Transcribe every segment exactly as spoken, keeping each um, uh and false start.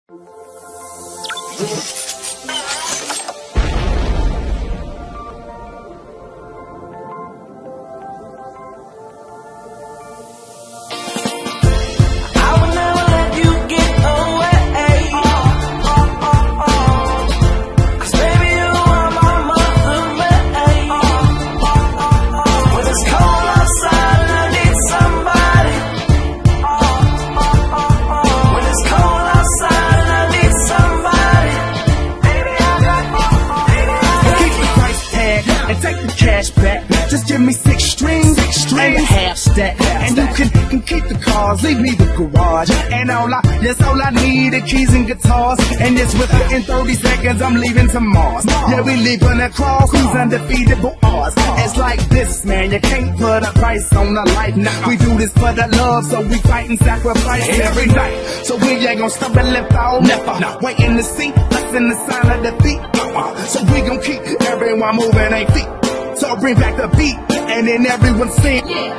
Just give me six strings, six strings and a half stack, and you can, can keep the cars, leave me the garage. And all I, that's all I need, the keys and guitars. And it's within thirty seconds, I'm leaving to Mars. Yeah, we leaving across, who's undefeatable odds. It's like this, man, you can't put a price on a life. We do this for the love, so we fight and sacrifice every night. So we ain't gonna stop and lift off, never waiting to see us in the sign of defeat. So we gon' keep everyone moving their feet. So bring back the beat, and then everyone sing. Yeah.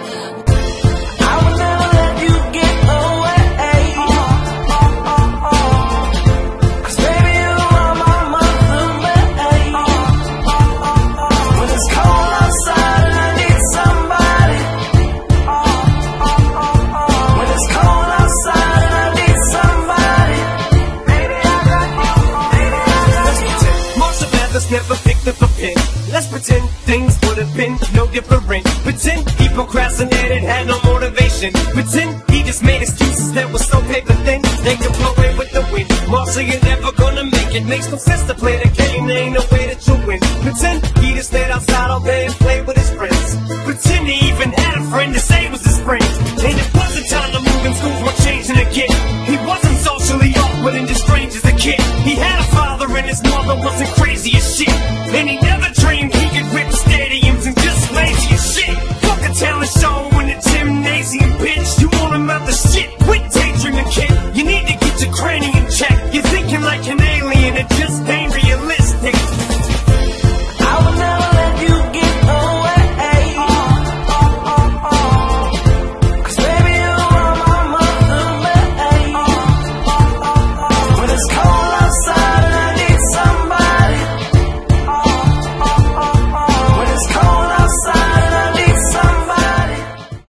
I will never let you get away. Oh, oh, oh, oh. Cause baby, you are my mother, babe. Oh, oh, oh, oh. When it's cold outside and I need somebody. Oh, oh, oh, oh. When it's cold outside and I need somebody. Baby, I got you. Baby, I got you. Most of us never picked up a pen. Let's pretend things would have been no different. Pretend he procrastinated, had no motivation. Pretend he just made excuses that were so paper thin. They can blow away with the wind. Marshall, you're never gonna make it. Makes no sense to play the game, there ain't no way that you win. Pretend he just stayed outside all day and played with his friends. Pretend he even had a friend to say was his friend. And it wasn't time to move and schools were changing again. He wasn't socially awkward and just strange as a kid. He had a father and his mother wasn't crazy as shit. And he